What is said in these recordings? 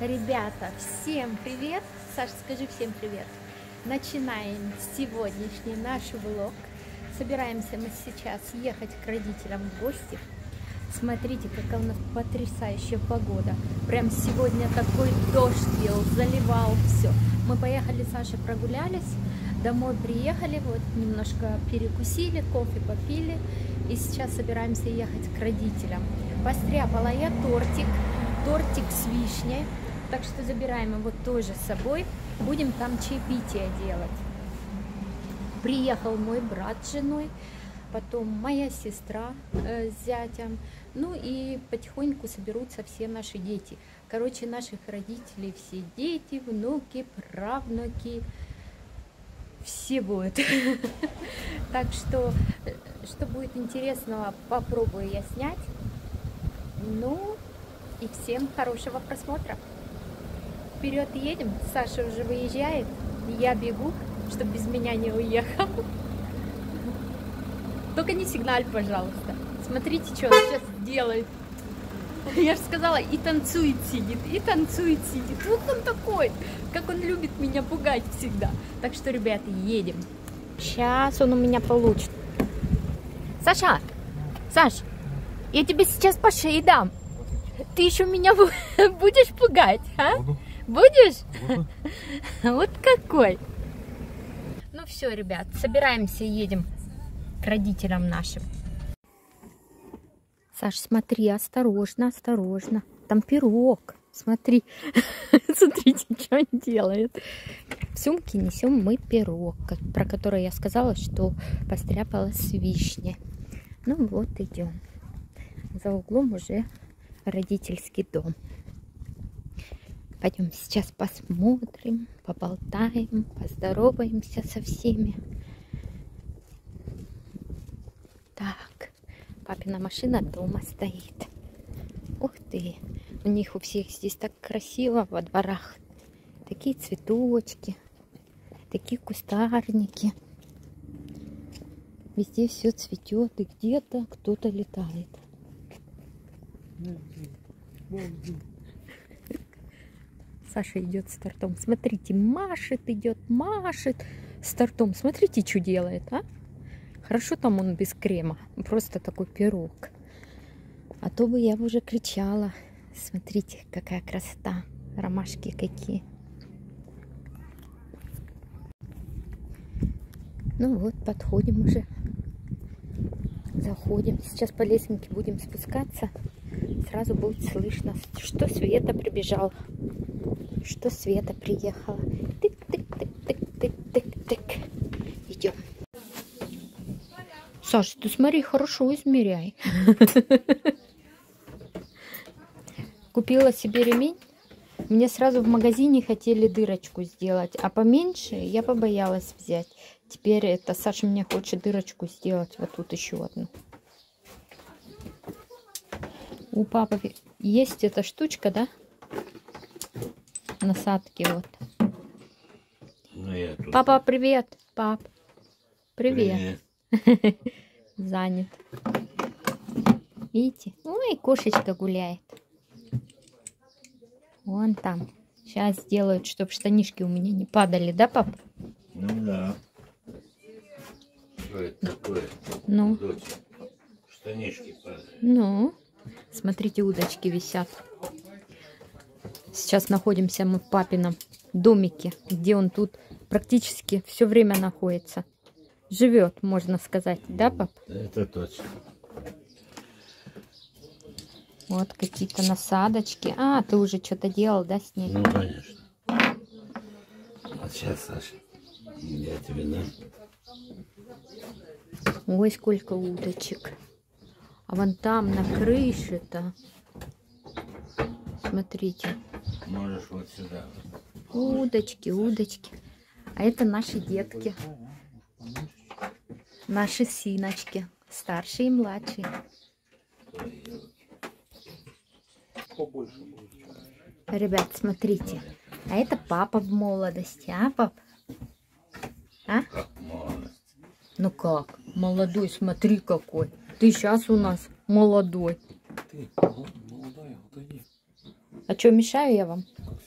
Ребята, всем привет! Саша, скажи всем привет! Начинаем сегодняшний наш влог. Собираемся мы сейчас ехать к родителям в гости. Смотрите, какая у нас потрясающая погода. Прям сегодня такой дождь лил, заливал все. Мы поехали, Саша, прогулялись, домой приехали, вот немножко перекусили, кофе попили. И сейчас собираемся ехать к родителям. Постряпала я тортик с вишней. Так что забираем его тоже с собой. Будем там чаепитие делать. Приехал мой брат с женой, потом моя сестра с зятем. Ну и потихоньку соберутся все наши дети. Короче, наших родителей все дети, внуки, правнуки. Все будут. Так что будет интересного, попробую я снять. Ну и всем хорошего просмотра. Вперед едем, Саша уже выезжает, я бегу, чтобы без меня не уехал. Только не сигналь, пожалуйста. Смотрите, что он сейчас делает. Я же сказала, и танцует сидит, и танцует сидит. Вот он такой, как он любит меня пугать всегда. Так что, ребята, едем. Сейчас он у меня получит. Саша, Саш, я тебе сейчас по шее дам. Ты еще меня будешь пугать, а? Будешь? Вот какой. Ну все, ребят, собираемся, едем к родителям нашим. Саш, смотри, осторожно, осторожно. Там пирог. Смотри. Смотрите, что он делает. В сумке несем мы пирог, про который я сказала, что постряпала с вишней. Ну вот, идем. За углом уже родительский дом. Пойдем сейчас посмотрим, поболтаем, поздороваемся со всеми. Так, папина машина дома стоит. Ух ты, у них у всех здесь так красиво во дворах. Такие цветочки, такие кустарники. Везде все цветет, и где-то кто-то летает. Саша идет с тортом. Смотрите, машет, идет, машет с тортом. Смотрите, что делает, а? Хорошо там он без крема. Просто такой пирог. А то бы я бы уже кричала. Смотрите, какая красота. Ромашки какие. Ну вот, подходим уже. Заходим. Сейчас по лесенке будем спускаться. Сразу будет слышно, что Света прибежала. Что Света приехала. Тык-тык-тык-тык-тык-тык. Идем. Саша, ты смотри, хорошо измеряй. Купила себе ремень. Мне сразу в магазине хотели дырочку сделать, а поменьше я побоялась взять. Теперь это Саша мне хочет дырочку сделать. Вот тут еще одну. У папы есть эта штучка, да? Насадки вот. Ну, папа, привет. Пап, привет. Занят. Видите? Ой, кошечка гуляет. Вон там. Сейчас сделают, чтобы штанишки у меня не падали, да, пап? Ну да. Что это такое? Ну. Дочь? Штанишки падают. Ну. Смотрите, удочки висят. Сейчас находимся мы в папином домике, где он тут практически все время находится. Живет, можно сказать, да, пап? Это точно. Вот какие-то насадочки. А, ты уже что-то делал, да, с ней? Ну, конечно. Вот сейчас, Саша, я тебе дам. Ой, сколько удочек. А вон там, на крыше-то. Смотрите. Можешь вот сюда. Удочки, удочки. А это наши детки. Наши сыночки. Старшие и младшие. Ребят, смотрите. А это папа в молодости, а, пап? А? Как молодость. Ну как? Молодой, смотри какой. Ты сейчас у нас молодой. Ты молодая, вот они. А что, мешаю я вам?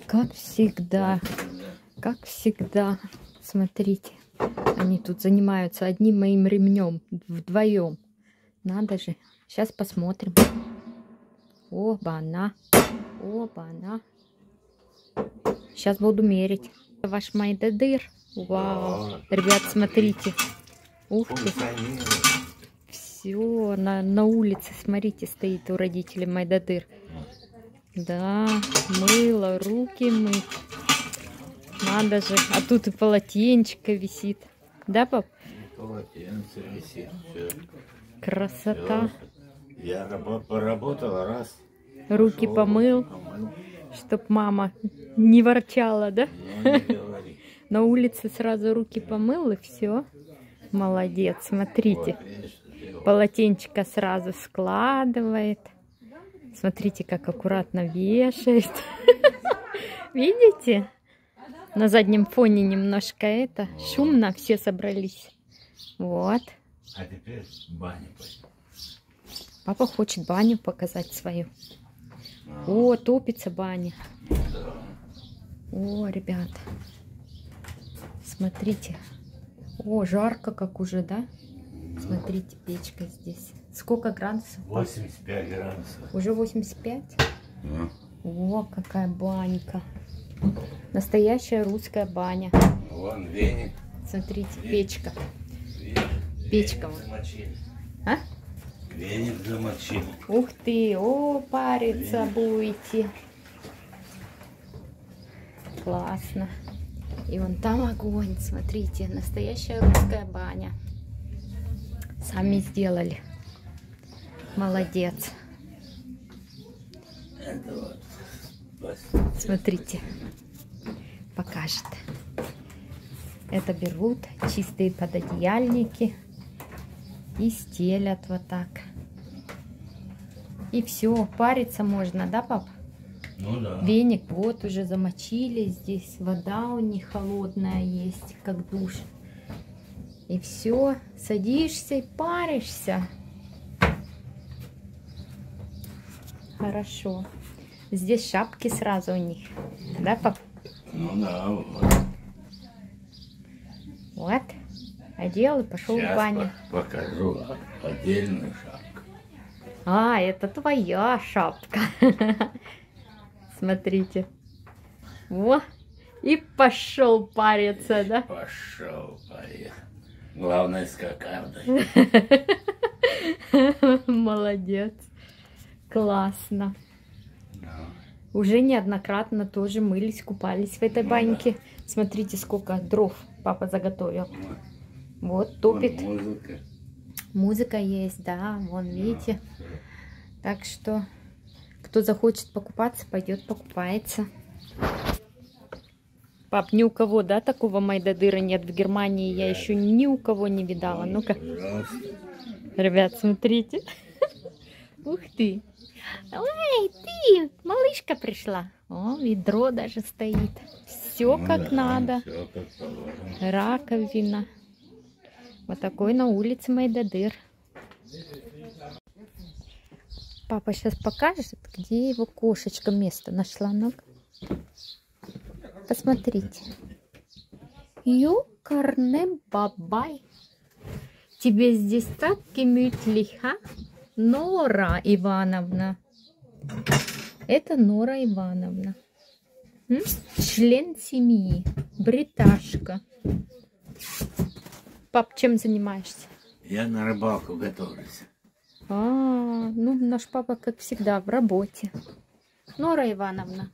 Как всегда. Как всегда. Смотрите. Они тут занимаются одним моим ремнем. Вдвоем. Надо же. Сейчас посмотрим. Оба-на. Оба-на. Сейчас буду мерить. Ваш майдадыр. Вау. Ребят, смотрите. Ух ты. Все, на улице, смотрите, стоит у родителей майдадыр. Да, мыло, руки мыть. Надо же. А тут и полотенчика висит. Да, пап? Полотенце висит. Все. Красота. Все. Я поработала раз. Руки помыл. Чтоб мама не ворчала, да? Не говори. На улице сразу руки помыл и все. Молодец, смотрите. Полотенчика сразу складывает. Смотрите, как аккуратно вешает. Видите? На заднем фоне немножко это шумно, все собрались. Вот. А теперь баню. Папа хочет баню показать свою. О, топится баня. О, ребят. Смотрите. О, жарко как уже, да? Смотрите, печка здесь. Сколько градусов? 85 градусов. Уже 85? Да. О, какая банька. Настоящая русская баня. Вон веник. Смотрите, печка. Веник. Печка. Замочили. А? Веник замочили. Ух ты, о, париться будете. Классно. И вон там огонь, смотрите, настоящая русская баня. Сами сделали. Молодец. Это вот. Смотрите, покажет. Это берут чистые пододеяльники и стелят вот так. И все, париться можно, да, пап? Ну да. Веник вот уже замочили, здесь вода у них холодная есть, как душ. И все, садишься и паришься. Хорошо. Здесь шапки сразу у них, да, пап? Ну да, вот. Вот, одел и пошел в баню. Покажу отдельную шапку. А, это твоя шапка. Смотрите. Во, и пошел париться, да? Пошел, поехал. Главное, с кокардой. Молодец. Классно. Да. Уже неоднократно тоже мылись, купались в этой баньке. Смотрите, сколько дров папа заготовил. Вот, топит. Вон музыка. Музыка есть, да, вон, видите. Так что, кто захочет покупаться, пойдет покупается. Пап, ни у кого, да, такого майдадыра нет в Германии. Я еще ни у кого не видала. Ну-ка. Ребят, смотрите. Ух ты. Ой, ты, малышка пришла. О, ведро даже стоит. Все как надо. Все как положено. Раковина. Вот такой на улице майдадыр. Папа сейчас покажет, где его кошечка место нашла. Ну-ка. Посмотрите. Юкарне бабай. Тебе здесь так gemütlich, а? Нора Ивановна. Это Нора Ивановна. Член семьи. Бриташка. Пап, чем занимаешься? Я на рыбалку готовлюсь. Ну наш папа, как всегда, в работе. Нора Ивановна.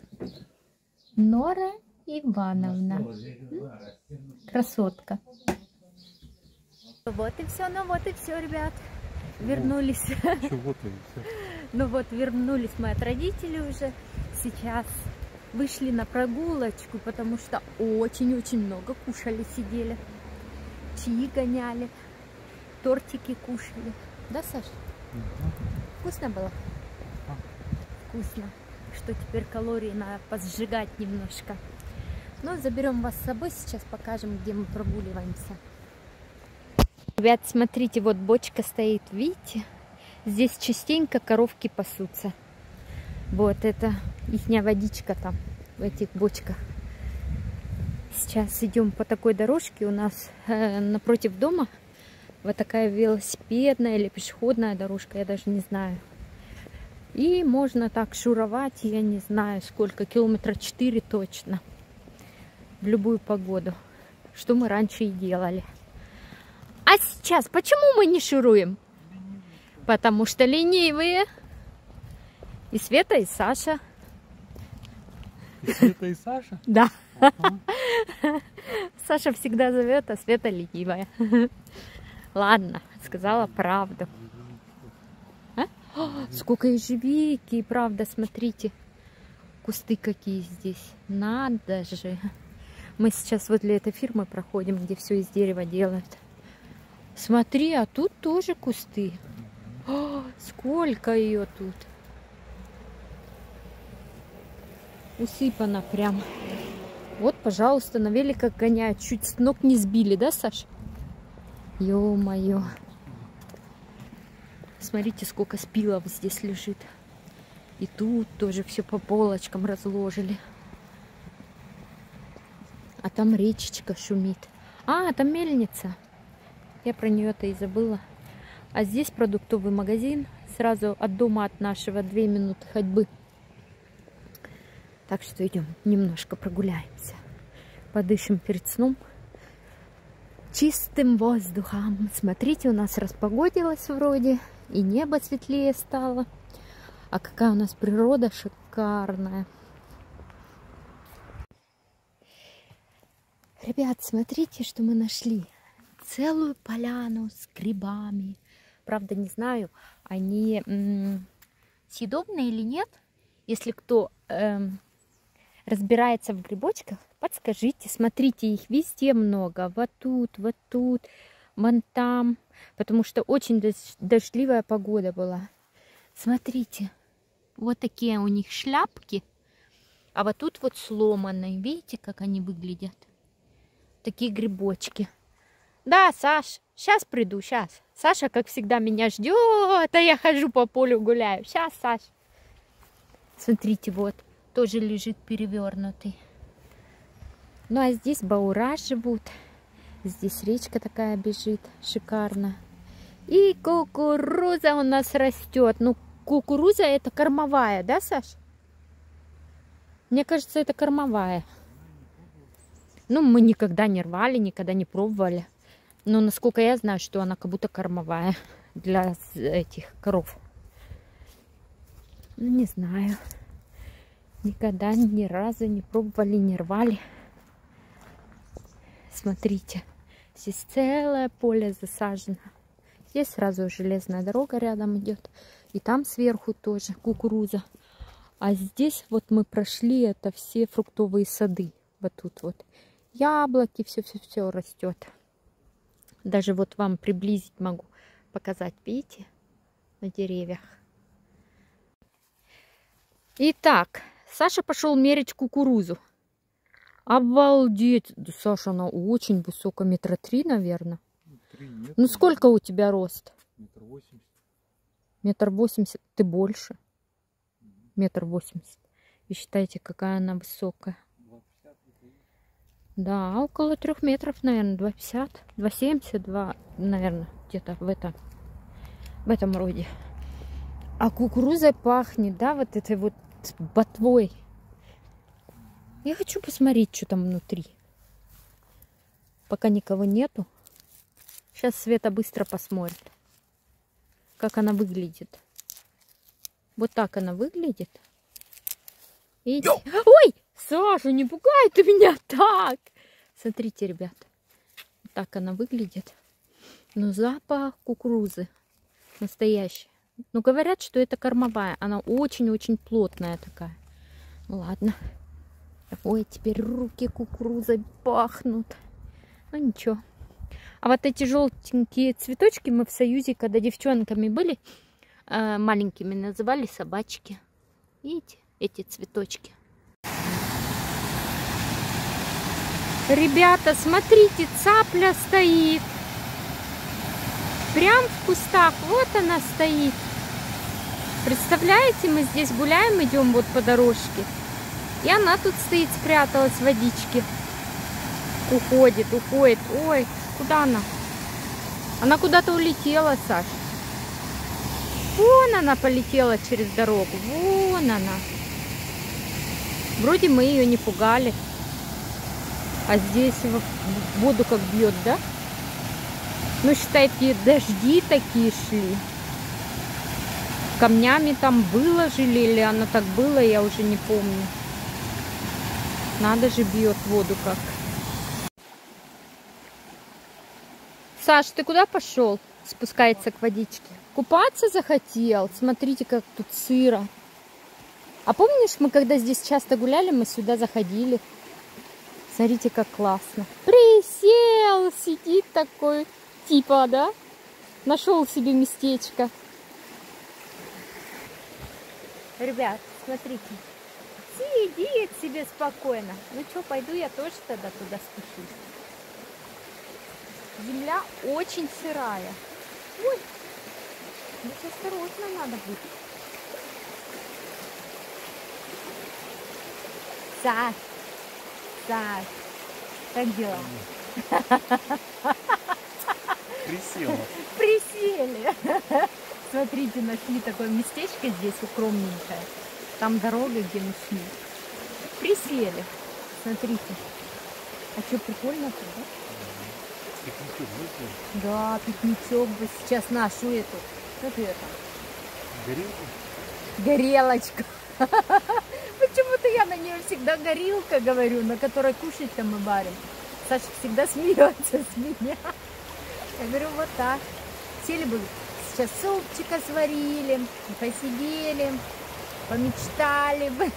Нора Ивановна. Красотка. Вот и все, ну вот и все, ребят. Вернулись. Ну вот, вернулись мы от родителей уже. Сейчас вышли на прогулочку, потому что очень-очень много кушали, сидели. Чаи гоняли, тортики кушали. Да, Саша? Вкусно было? Вкусно. Что теперь калории надо посжигать немножко. Ну, заберем вас с собой, сейчас покажем, где мы прогуливаемся. Ребят, смотрите, вот бочка стоит, видите? Здесь частенько коровки пасутся. Вот это ихняя водичка там. в этих бочках. Сейчас идем по такой дорожке. У нас напротив дома вот такая велосипедная или пешеходная дорожка, я даже не знаю. И можно так шуровать, я не знаю сколько, километра 4 точно. В любую погоду. Что мы раньше и делали. А сейчас почему мы не шуруем? Потому что ленивые. И Света, и Саша. И Света, и Саша? Да. Саша всегда зовет, а Света ленивая. Ладно, сказала правду. А? Сколько ежевики, правда, смотрите. Кусты какие здесь. Надо же. Мы сейчас возле этой фирмы проходим, где все из дерева делают. Смотри, а тут тоже кусты. О, сколько ее тут. Усыпано прям. Вот, пожалуйста, на великах гоняют. Чуть с ног не сбили, да, Саша? Ё-моё. Смотрите, сколько спилов здесь лежит. И тут тоже все по полочкам разложили. А там речечка шумит. А, там мельница. Я про нее-то и забыла. А здесь продуктовый магазин. Сразу от дома от нашего 2 минуты ходьбы. Так что идем немножко прогуляемся. Подышим перед сном. Чистым воздухом. Смотрите, у нас распогодилось вроде. И небо светлее стало. А какая у нас природа шикарная. Ребят, смотрите, что мы нашли. Целую поляну с грибами. Правда, не знаю, они съедобные или нет. Если кто разбирается в грибочках, подскажите. Смотрите, их везде много. Вот тут, вон там. Потому что очень дождливая погода была. Смотрите, вот такие у них шляпки. А вот тут вот сломанные. Видите, как они выглядят? Такие грибочки. Да, Саш, сейчас приду, сейчас. Саша, как всегда, меня ждет, а я хожу по полю гуляю. Сейчас, Саш. Смотрите, вот, тоже лежит перевернутый. Ну, а здесь баура живут. Здесь речка такая бежит, шикарно. И кукуруза у нас растет. Ну, кукуруза это кормовая, да, Саш? Мне кажется, это кормовая. Ну, мы никогда не рвали, никогда не пробовали. Но насколько я знаю, что она как будто кормовая для этих коров. Ну, не знаю. Никогда ни разу не пробовали, не рвали. Смотрите, здесь целое поле засажено. Здесь сразу железная дорога рядом идет. И там сверху тоже кукуруза. А здесь вот мы прошли, это все фруктовые сады. Вот тут вот. Яблоки, все растет. Даже вот вам приблизить могу, показать, видите, на деревьях. Итак, Саша пошел мерить кукурузу. Обалдеть! Да, Саша, она очень высокая, 3 метра, наверное. 3 метра. Ну, сколько у тебя рост? 1,80 м. 1,80 м. Ты больше? 1,80 м. И считайте, какая она высокая. Да, около 3 метров, наверное, 2,50, 2,70, 2, наверное, где-то в этом роде. А кукурузой пахнет, да, вот этой вот ботвой. Я хочу посмотреть, что там внутри. Пока никого нету. Сейчас Света быстро посмотрит, как она выглядит. Вот так она выглядит. Видите? Ой! Саша, не пугай ты меня так! Смотрите, ребят. Вот так она выглядит. Но запах кукурузы настоящий. Но говорят, что это кормовая. Она очень-очень плотная такая. Ну ладно. Ой, теперь руки кукурузой пахнут. Ну ничего. А вот эти желтенькие цветочки мы в Союзе, когда девчонками были, маленькими, называли собачки. Видите, эти цветочки. Ребята, смотрите, цапля стоит. Прям в кустах. Вот она стоит. Представляете, мы здесь гуляем, идем вот по дорожке. И она тут стоит, спряталась в водичке. Уходит. Ой, куда она? Она куда-то улетела, Саш. Вон она полетела через дорогу. Вон она. Вроде мы ее не пугали. А здесь в воду как бьет, да? Ну, считайте, дожди такие шли. Камнями там выложили, или оно так было, я уже не помню. Надо же, бьет воду как. Саш, ты куда пошел? Спускается к водичке. Купаться захотел. Смотрите, как тут сыро. А помнишь, мы когда здесь часто гуляли, мы сюда заходили. Смотрите, как классно. Присел, сидит такой, типа, да? Нашел себе местечко. Ребят, смотрите. Сидит себе спокойно. Ну что, пойду я тоже тогда туда спущусь. Земля очень сырая. Ой, ну осторожно надо будет. Саш, как дела? Присела. Присели. Смотрите, нашли такое местечко здесь укромненькое. Там дорога, где мы шли. Присели. Смотрите. А что, прикольно тут, да? Пикничок будет? Да, пикничок бы сейчас нашу эту. Как это? Горелку? Горелочку. Почему-то я на нее всегда горилка говорю, на которой кушать-то мы варим. Саша всегда смеется с меня. Я говорю, вот так. Сели бы, сейчас супчика сварили, посидели, помечтали бы.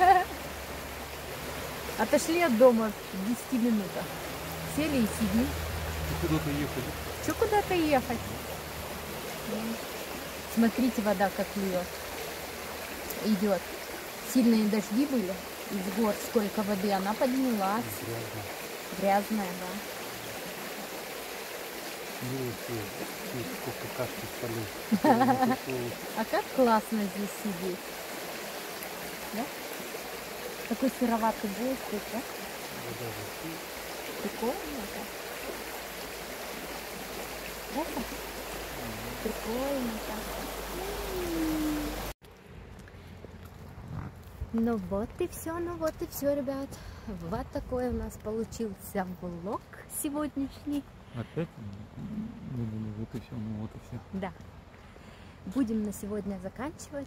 Отошли от дома в 10 минутах. Сели и сидим. И куда-то ехали. Что куда-то ехать? Смотрите, вода как льет. Идет. Сильные дожди были. Из гор сколько воды. Она поднялась. Грязная, да. Ну, сколько кашки спалил. А как классно здесь сидеть. Да? Такой сыроватый воздух, да? Прикольно, да? Да? Прикольно, да? Ну вот и все, ребят. Вот такой у нас получился влог сегодняшний. Опять? Ну, вот и все, ну вот и все. Да. Будем на сегодня заканчивать.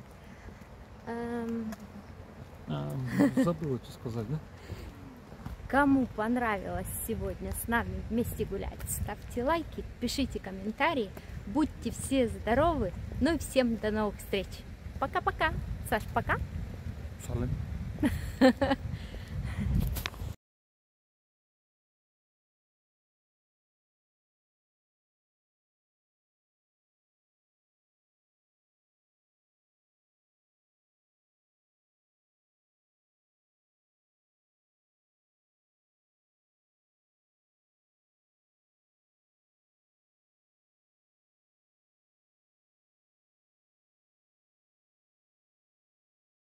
Забыла, что сказать, да? Кому понравилось сегодня с нами вместе гулять, ставьте лайки, пишите комментарии. Будьте все здоровы. Ну и всем до новых встреч. Пока-пока. Саш, пока. Салам.